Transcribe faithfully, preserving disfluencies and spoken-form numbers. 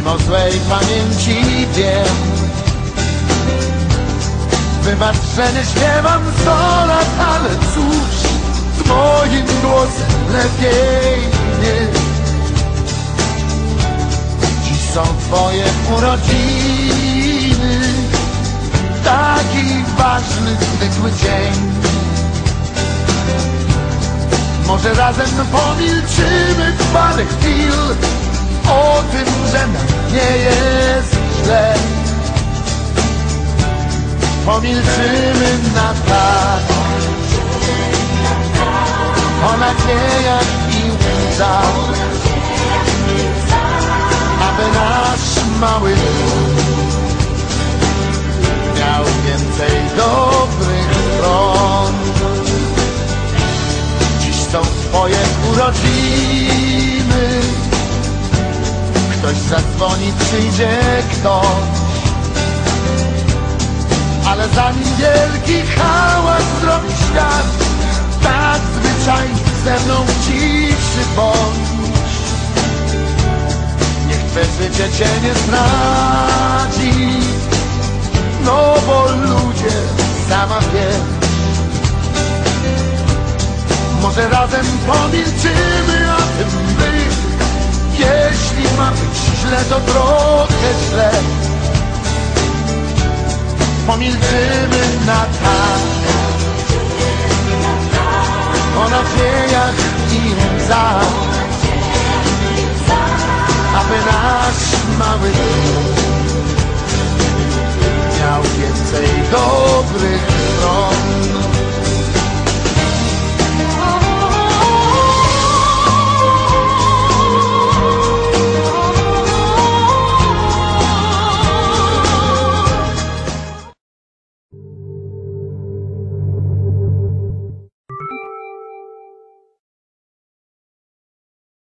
o złej pamięci wiem. Wybacz, że nie śpiewam sto lat, ale cóż, z moim głosem lepiej nie. Dziś są twoje urodziny, taki ważny, zwykły dzień. Może razem pomilczymy parę chwil o tym, że nam nie jest źle. Pomilczymy na tak, o nadziejach i łzach, aby nasz mały miał więcej dobrych stron. Dziś są twoje urodziny, ktoś zadzwoni, przyjdzie ktoś, ale zanim wielki hałas zrobi świat, tak zwyczajnie ze mną w ciszy bądź. Niech twe życie cię nie zdradzi, no bo ludzie, sama wiesz. Może razem pomilczymy o tym, by jeśli ma być źle, to trochę źle. Pomilczymy na tak, o nadziejach i łzach, aby nasz mały miał więcej dobrych